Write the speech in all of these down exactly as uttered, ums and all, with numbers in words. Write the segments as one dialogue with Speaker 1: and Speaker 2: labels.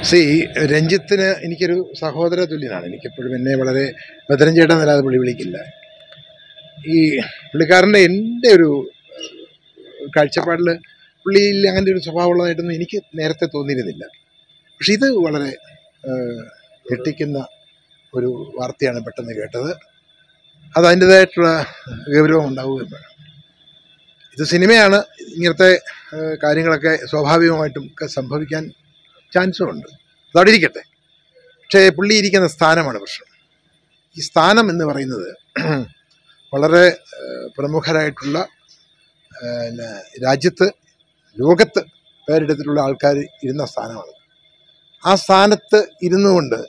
Speaker 1: C രഞ്ജിത്തിന് എനിക്കൊരു സഹോദര തുല്യനാണ്. എനിക്കെപ്പോഴും എന്നെ വളരെ ഭദ്രം ചേട്ടൻ എന്നല്ലാതെ പുള്ളി വിളിക്കില്ല. ഈ പുള്ളിക്കാരൻ്റെ എൻ്റെ ഒരു കാഴ്ചപ്പാടിൽ പുള്ളിയിൽ അങ്ങനെ ഒരു സ്വഭാവമുള്ളതായിട്ടൊന്നും എനിക്ക് നേരത്തെ തോന്നിയിരുന്നില്ല. പക്ഷെ ഇത് വളരെ ഞെട്ടിക്കുന്ന ഒരു വാർത്തയാണ് പെട്ടെന്ന് കേട്ടത്. അത് അതിൻ്റേതായിട്ടുള്ള ഗൗരവം ഉണ്ടാവുകയും ഇത് സിനിമയാണ്. ഇങ്ങനത്തെ കാര്യങ്ങളൊക്കെ സ്വാഭാവികമായിട്ടും ഒക്കെ സംഭവിക്കാൻ ചാൻസും ഉണ്ട്. അതവിടെ ഇരിക്കട്ടെ. പക്ഷേ പുള്ളി ഇരിക്കുന്ന സ്ഥാനമാണ് പ്രശ്നം. ഈ സ്ഥാനം എന്ന് പറയുന്നത് വളരെ പ്രമുഖരായിട്ടുള്ള രാജ്യത്ത് ലോകത്ത് പേരെടുത്തിട്ടുള്ള ആൾക്കാർ ഇരുന്ന സ്ഥാനമാണ്. ആ സ്ഥാനത്ത് ഇരുന്നു കൊണ്ട്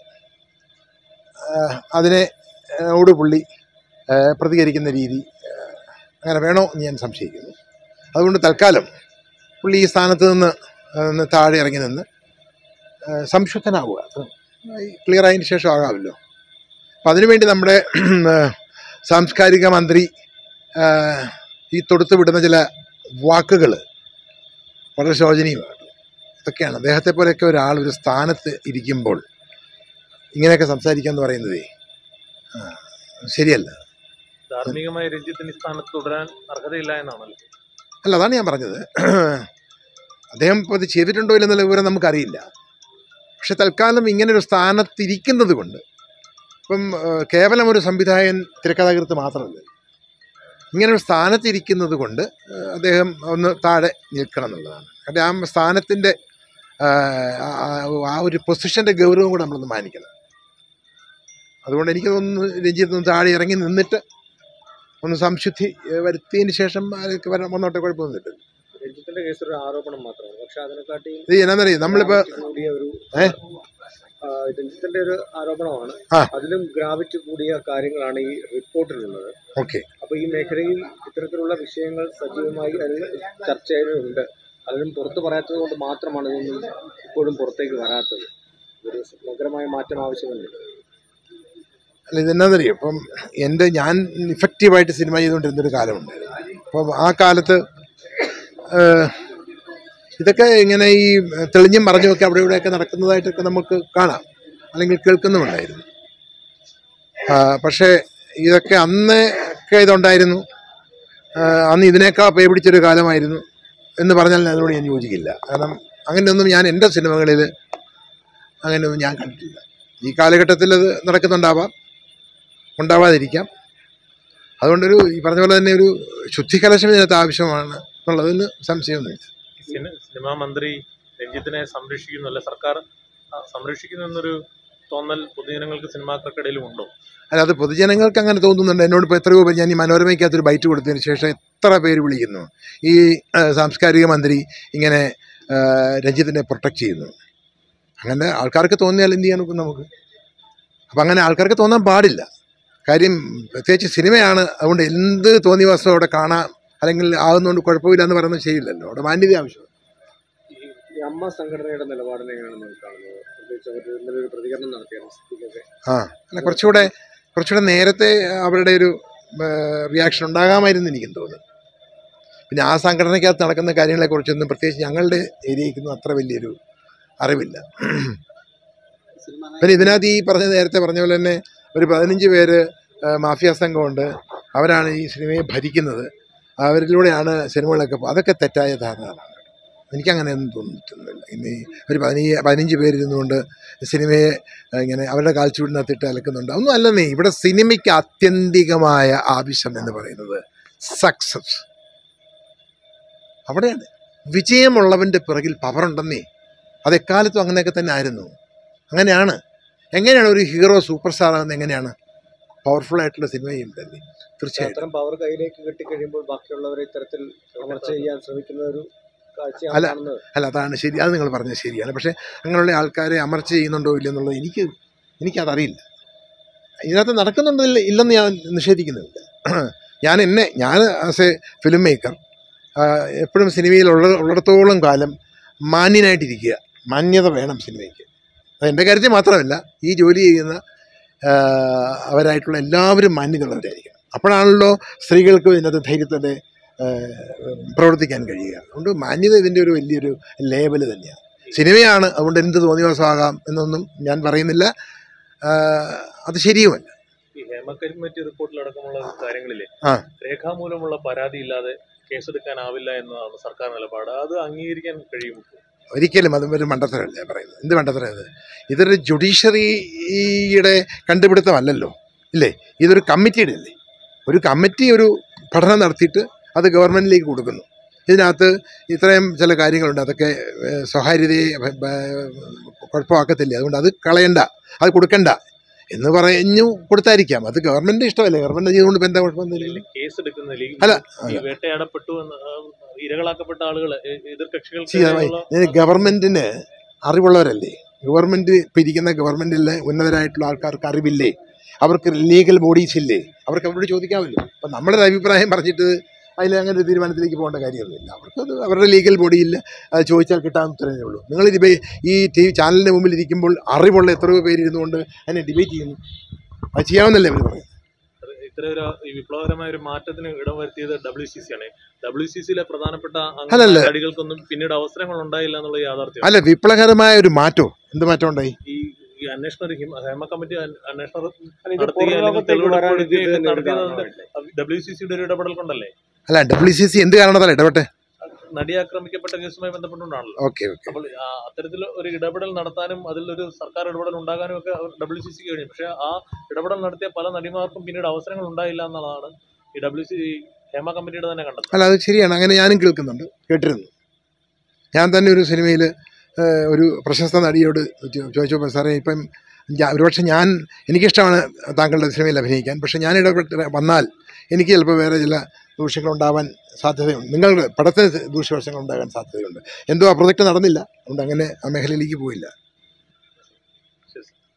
Speaker 1: അതിനെ ഓട് പുള്ളി പ്രതികരിക്കുന്ന രീതി അങ്ങനെ വേണോ എന്ന് ഞാൻ സംശയിക്കുന്നു. അതുകൊണ്ട് തൽക്കാലം പുള്ളി ഈ സ്ഥാനത്ത് നിന്ന് താഴെ ഇറങ്ങി നിന്ന് സംശുദ്ധനാവുക. ക്ലിയർ ആയതിന് ശേഷം ആകാമല്ലോ. അപ്പം അതിനുവേണ്ടി നമ്മുടെ സാംസ്കാരിക മന്ത്രി ഈ തൊടുത്തു വിടുന്ന ചില വാക്കുകൾ വളരെ ശോചനീയമാണ്. ഇതൊക്കെയാണ് അദ്ദേഹത്തെ പോലെയൊക്കെ ഒരാൾ ഒരു സ്ഥാനത്ത് ഇരിക്കുമ്പോൾ ഇങ്ങനെയൊക്കെ സംസാരിക്കുക എന്ന് പറയുന്നതേ ശരിയല്ല.
Speaker 2: ധാർമ്മികമായ രഞ്ജിത്തിന് സ്ഥാനത്ത് തുടരാൻ അർഹതയില്ല എന്നാണല്ലോ.
Speaker 1: അല്ല, അതാണ് ഞാൻ പറഞ്ഞത്. അദ്ദേഹം ഇപ്പോൾ ഇത് ചെയ്തിട്ടുണ്ടോ ഇല്ലെന്നുള്ള വിവരം നമുക്കറിയില്ല. പക്ഷെ തൽക്കാലം ഇങ്ങനൊരു സ്ഥാനത്തിരിക്കുന്നത് കൊണ്ട്, ഇപ്പം കേവലം ഒരു സംവിധായകൻ തിരക്കഥാകൃത്ത് മാത്രമല്ല, ഇങ്ങനൊരു സ്ഥാനത്തിരിക്കുന്നത് കൊണ്ട് അദ്ദേഹം ഒന്ന് താഴെ നിൽക്കണം എന്നുള്ളതാണ്. കാരണം ആ സ്ഥാനത്തിൻ്റെ ആ ഒരു പൊസിഷൻ്റെ ഗൗരവം കൂടെ നമ്മളൊന്ന് മാനിക്കണം. അതുകൊണ്ട് എനിക്ക് തോന്നുന്നു രഞ്ജിത്ത് ഒന്ന് താഴെ ഇറങ്ങി നിന്നിട്ട് ഒന്ന് സംശുദ്ധി വരുത്തിയതിന് ശേഷം അതൊക്കെ വരാൻ വന്നോട്ടെ, കുഴപ്പമൊന്നുമില്ല.
Speaker 2: രഞ്ജിത്തിന്റെ കേസ് ഒരു ആരോപണം മാത്രമാണ്. പക്ഷെ അതിനെക്കാട്ടി
Speaker 1: ഇത് എന്നാന്നറിയാം, നമ്മളിപ്പോൾ
Speaker 2: ഏഹ് രഞ്ജിത്തിന്റെ ഒരു ആരോപണമാണ്. അതിലും ഗ്രാവിറ്റി കൂടിയ കാര്യങ്ങളാണ് ഈ റിപ്പോർട്ടിലുള്ളത്.
Speaker 1: ഓക്കെ.
Speaker 2: അപ്പൊ ഈ മേഖലയിൽ ഇത്തരത്തിലുള്ള വിഷയങ്ങൾ സജീവമായി അതിൽ ചർച്ചയുണ്ട്. അതിലും പുറത്തു പറയാത്തത് കൊണ്ട് മാത്രമാണ് ഇതൊന്നും ഇപ്പോഴും പുറത്തേക്ക് വരാത്തത്. ഒരു സമഗ്രമായ മാറ്റം ആവശ്യമുണ്ട്.
Speaker 1: അല്ല, ഇതെന്നാന്നറിയാം, ഇപ്പം എൻ്റെ ഞാൻ ഇഫക്റ്റീവായിട്ട് സിനിമ ചെയ്തുകൊണ്ടിരുന്നൊരു കാലമുണ്ടായിരുന്നു. അപ്പം ആ കാലത്ത് ഇതൊക്കെ ഇങ്ങനെ ഈ തെളിഞ്ഞും പറഞ്ഞുമൊക്കെ അവിടെ ഇവിടെയൊക്കെ നടക്കുന്നതായിട്ടൊക്കെ നമുക്ക് കാണാം, അല്ലെങ്കിൽ കേൾക്കുന്നുമുണ്ടായിരുന്നു. പക്ഷേ ഇതൊക്കെ അന്ന് ഒക്കെ ഇതുണ്ടായിരുന്നു, അന്ന് ഇതിനേക്കാൾ പേ പിടിച്ചൊരു കാലമായിരുന്നു എന്ന് പറഞ്ഞാൽ അതിനോട് ഞാൻ യോജിക്കില്ല. കാരണം അങ്ങനെയൊന്നും ഞാൻ എൻ്റെ സിനിമകളിൽ അങ്ങനെയൊന്നും ഞാൻ കണ്ടിട്ടില്ല. ഈ കാലഘട്ടത്തിൽ അത് നടക്കുന്നുണ്ടാവാം, ഉണ്ടാവാതിരിക്കാം. അതുകൊണ്ടൊരു ഈ പറഞ്ഞ പോലെ തന്നെ ഒരു ശുദ്ധികലശം ഇതിനകത്ത് ആവശ്യമാണ് എന്നുള്ളതിന് സംശയമൊന്നുമില്ല.
Speaker 2: സിനിമാ മന്ത്രി രഞ്ജിത്തിനെ സംരക്ഷിക്കുന്നല്ല, സർക്കാർ സംരക്ഷിക്കുന്നു എന്നൊരു തോന്നൽ പൊതുജനങ്ങൾക്ക് സിനിമാക്കൾക്കിടയിലും ഉണ്ടോ?
Speaker 1: അല്ല, അത് പൊതുജനങ്ങൾക്ക് അങ്ങനെ തോന്നുന്നുണ്ട്. എന്നോട് ഇപ്പോൾ എത്രയോ പേര്, ഞാൻ ഈ മനോരമയ്ക്കകത്തൊരു ബൈറ്റ് കൊടുത്തതിന് ശേഷം എത്ര പേര് വിളിക്കുന്നു ഈ സാംസ്കാരിക മന്ത്രി ഇങ്ങനെ രഞ്ജിത്തിനെ പ്രൊട്ടക്റ്റ് ചെയ്യുന്നു. അങ്ങനെ ആൾക്കാർക്ക് തോന്നിയാൽ എന്ത് ചെയ്യാൻ നോക്കും നമുക്ക്? അപ്പം അങ്ങനെ ആൾക്കാർക്ക് തോന്നാൻ പാടില്ല. കാര്യം പ്രത്യേകിച്ച് സിനിമയാണ്. അതുകൊണ്ട് എന്ത് തോന്നിവാസം അവിടെ കാണാം, അല്ലെങ്കിൽ ആകുന്നതുകൊണ്ട് കുഴപ്പമില്ല എന്ന് പറയുന്നത് ശരിയില്ലല്ലോ. അവിടെ മാന്യത ആവശ്യമാണ്.
Speaker 2: ഈ അമ്മ സംഘടനയുടെ നിലപാടിനെ എങ്ങനെയാണ് കാണുന്നത്? ഒരു പ്രതികരണം നടത്തിയാണ്.
Speaker 1: ആ അല്ല, കുറച്ചുകൂടെ കുറച്ചുകൂടെ നേരത്തെ അവരുടെ ഒരു റിയാക്ഷൻ ഉണ്ടാകാമായിരുന്നു എനിക്കും തോന്നുന്നു. പിന്നെ ആ സംഘടനയ്ക്കകത്ത് നടക്കുന്ന കാര്യങ്ങളെക്കുറിച്ചൊന്നും പ്രത്യേകിച്ച് ഞങ്ങളുടെ ഏരിയയ്ക്കൊന്നും അത്ര വലിയൊരു അറിവില്ല. പിന്നെ ഇതിനകത്ത് ഈ പറഞ്ഞ നേരത്തെ പറഞ്ഞ പോലെ തന്നെ ഒരു പതിനഞ്ച് പേര് മാഫിയ സംഘമുണ്ട്. അവരാണ് ഈ സിനിമയെ ഭരിക്കുന്നത്. അവരിലൂടെയാണ് സിനിമകളൊക്കെ. അതൊക്കെ തെറ്റായ ധാരണകളാണ്. എനിക്കങ്ങനെയൊന്നും തോന്നിയിട്ടൊന്നുമില്ല. ഇനി ഒരു പതിനഞ്ച് പതിനഞ്ച് പേരിരുന്നുകൊണ്ട് സിനിമയെ ഇങ്ങനെ അവരുടെ കാൽച്ചുവടിനകത്തിട്ട് അലക്കുന്നുണ്ട്. ഒന്നും അല്ലെന്നേ. ഇവിടെ സിനിമയ്ക്ക് ആത്യന്തികമായ ആവശ്യം എന്ന് പറയുന്നത് സക്സസ്. അവിടെയാണ് വിജയമുള്ളവൻ്റെ പിറകിൽ പവറുണ്ടെന്നേ. അത് എക്കാലത്തും അങ്ങനെയൊക്കെ തന്നെ ആയിരുന്നു. അങ്ങനെയാണ്. എങ്ങനെയാണ് ഒരു ഹീറോ സൂപ്പർ സ്റ്റാർ ആകുന്നത്? എങ്ങനെയാണ്? പവർഫുൾ ആയിട്ടുള്ള സിനിമയും തന്നെ. തീർച്ചയായിട്ടും
Speaker 2: പവർ കയ്യിലേക്ക് കിട്ടിക്കഴിയുമ്പോൾ ബാക്കിയുള്ളവരെ ഇത്തരത്തിൽ അമർച്ച ചെയ്യാൻ ശ്രമിക്കുന്ന ഒരു
Speaker 1: അല്ല അല്ല അതാണ് ശരി. അത് നിങ്ങൾ പറഞ്ഞത് ശരിയാണ്. പക്ഷേ അങ്ങനെയുള്ള ആൾക്കാരെ അമർച്ച ചെയ്യുന്നുണ്ടോ ഇല്ലെന്നുള്ളത് എനിക്ക് എനിക്കതറിയില്ല. ഇതിനകത്ത് നടക്കുന്നുണ്ടോ ഇല്ലെന്ന് ഞാൻ നിഷേധിക്കുന്നില്ല. ഞാൻ എന്നെ ഞാൻ ആസ് എ ഫിലിം മേക്കർ എപ്പോഴും സിനിമയിൽ ഉള്ള ഉള്ളിടത്തോളം കാലം മാന്യനായിട്ടിരിക്കുക. മാന്യത വേണം സിനിമയ്ക്ക്. അതെൻ്റെ കാര്യത്തിൽ മാത്രമല്ല, ഈ ജോലി ചെയ്യുന്ന അവരായിട്ടുള്ള എല്ലാവരും മാന്യതയുള്ളവരായിരിക്കണം. അപ്പോഴാണല്ലോ സ്ത്രീകൾക്ക് ഇതിനകത്ത് ധൈര്യത്തോടെ പ്രവർത്തിക്കാൻ കഴിയുക. അതുകൊണ്ട് മാന്യത ഇതിൻ്റെ ഒരു വലിയൊരു ലേബൽ തന്നെയാണ്. സിനിമയാണ്, അതുകൊണ്ട് എന്ത് തോന്നിവാസമാകാം എന്നൊന്നും ഞാൻ പറയുന്നില്ല. അത് ശരിയുമല്ല.
Speaker 3: ഈ ഹേമ കമ്മിറ്റി റിപ്പോർട്ടിലടക്കമുള്ള കാര്യങ്ങളിലെ
Speaker 1: ആ
Speaker 3: രേഖാമൂലമുള്ള പരാതി ഇല്ലാതെ കേസെടുക്കാനാവില്ല എന്നതാണ് സർക്കാർ നിലപാട്. അത് അംഗീകരിക്കാൻ കഴിയും?
Speaker 1: ഒരിക്കലും അതും ഒരു മണ്ടത്തരമല്ലേ പറയുന്നത്. എന്ത് മണ്ടത്തരം ഇത്? ഇതൊരു ജുഡീഷ്യറിയുടെ കണ്ടുപിടുത്തമല്ലല്ലോ, ഇല്ലേ? ഇതൊരു കമ്മിറ്റിയുടെ അല്ലേ. ഒരു കമ്മിറ്റി ഒരു പഠനം നടത്തിയിട്ട് അത് ഗവൺമെൻറ്റിലേക്ക് കൊടുക്കുന്നു. ഇതിനകത്ത് ഇത്രയും ചില കാര്യങ്ങളുണ്ട്, അതൊക്കെ സ്വകാര്യതയെ കുഴപ്പമാക്കത്തില്ല, അതുകൊണ്ട് അത് കളയണ്ട, അത് കൊടുക്കണ്ട എന്ന് പറഞ്ഞു കൊടുത്തായിരിക്കാം. അത് ഗവൺമെൻറ് ഇഷ്ടമല്ലേ, ഗവൺമെൻറ് ചെയ്തുകൊണ്ട് എന്താ കുഴപ്പമൊന്നുമില്ല.
Speaker 3: കേസ് എടുക്കുന്നില്ല,
Speaker 1: അല്ല
Speaker 3: വേട്ടയാടപ്പെട്ടു ഇരകളാക്കപ്പെട്ട ആളുകൾ എതിർകക്ഷികൾ
Speaker 1: ഗവൺമെൻറ്റിന് അറിവുള്ളവരല്ലേ. ഗവൺമെൻറ് ഇപ്പം ഇരിക്കുന്ന ഗവൺമെൻറ്റിലെ ഉന്നതരായിട്ടുള്ള ആൾക്കാർക്ക് അറിവില്ലേ? അവർക്ക് ലീഗൽ ബോഡീസ് ഇല്ലേ? അവർക്ക് അവരോട് ചോദിക്കാമല്ലോ. അപ്പം നമ്മുടെ അഭിപ്രായം പറഞ്ഞിട്ട് അതിൽ അങ്ങനെ ഒരു തീരുമാനത്തിലേക്ക് പോകേണ്ട കാര്യമൊന്നുമില്ല. അവർക്കത് അവരുടെ ലീഗൽ ബോഡിയില്ല, അത് ചോദിച്ചാൽ കിട്ടാൻ ഉത്തരവേ ഉള്ളൂ. നിങ്ങൾ ഡിബേ ഈ ടി വി ചാനലിൻ്റെ മുമ്പിൽ ഇരിക്കുമ്പോൾ അറിവുള്ള എത്രയോ പേര് ഇരുന്നുകൊണ്ട് അതിനെ ഡിബേറ്റ് ചെയ്യുന്നു. അത് ചെയ്യാവുന്നല്ലേ അവർ പറയുന്നത്.
Speaker 3: ഇത്ര ഒരു ഈ വിപ്ലവകരമായ ഒരു മാറ്റത്തിന് ഇടം വരുത്തിയത് ഡബ്ല്യു സി സി ആണ്. ഡബ്ല്യു സി സിയിലെ പ്രധാനപ്പെട്ട അടികൾക്കൊന്നും പിന്നീട് അവസരങ്ങൾ ഉണ്ടായില്ല എന്നുള്ള യാഥാർത്ഥ്യം. അല്ല,
Speaker 1: വിപ്ലവകരമായ ഒരു മാറ്റം, എന്ത് മാറ്റം ഉണ്ടായി?
Speaker 3: ഈ ഈ അന്വേഷണ ഹേമ കമ്മിറ്റി അന്വേഷണം ഡബ്ല്യു സി സിയുടെ ഒരു ഇടപെടൽ കൊണ്ടല്ലേ?
Speaker 1: അല്ല, ഡബ്ല്യു സി സി എന്ത് കാരണത്താൽ ഇടപെട്ടെ?
Speaker 3: നടി ആക്രമിക്കപ്പെട്ട കേസുമായി ബന്ധപ്പെട്ടുകൊണ്ടാണല്ലോ.
Speaker 1: ഓക്കെ ഓക്കെ
Speaker 3: അപ്പോൾ അത്തരത്തിൽ ഒരു ഇടപെടൽ നടത്താനും അതിലൊരു സർക്കാർ ഇടപെടൽ ഉണ്ടാകാനും ഒക്കെ ഡബ്ല്യു സി സി കഴിഞ്ഞു. പക്ഷെ ആ ഇടപെടൽ നടത്തിയ പല നടിമാർക്കും പിന്നീട് അവസരങ്ങൾ ഉണ്ടായില്ല എന്നുള്ളതാണ് ഈ ഡബ്ല്യു സി ഹേമ കമ്മിറ്റിയുടെ തന്നെ കണ്ടെത്തുന്നത്.
Speaker 1: അല്ല, അത് ശരിയാണ്, അങ്ങനെ ഞാനും കേൾക്കുന്നുണ്ട്, കേട്ടിരുന്നു. ഞാൻ തന്നെ ഒരു സിനിമയിൽ ഒരു പ്രശസ്ത നടിയോട് ചോദിച്ചപ്പോൾ, സാറേ ഇപ്പം ഒരുപക്ഷെ ഞാൻ എനിക്കിഷ്ടമാണ് താങ്കളുടെ സിനിമയിൽ അഭിനയിക്കാൻ, പക്ഷേ ഞാൻ ഇടപെട്ട് വന്നാൽ എനിക്ക് ചിലപ്പോൾ വേറെ ചില ദൂഷ്യങ്ങളുണ്ടാവാൻ സാധ്യതയുണ്ട്, നിങ്ങളുടെ പടത്തിന് ദൂഷ്യവശങ്ങൾ ഉണ്ടാകാൻ സാധ്യതയുണ്ട്. എന്തോ ആ പ്രൊജക്റ്റ് നടന്നില്ല, അതുകൊണ്ട് അങ്ങനെ ആ മേഖലയിലേക്ക് പോയില്ല.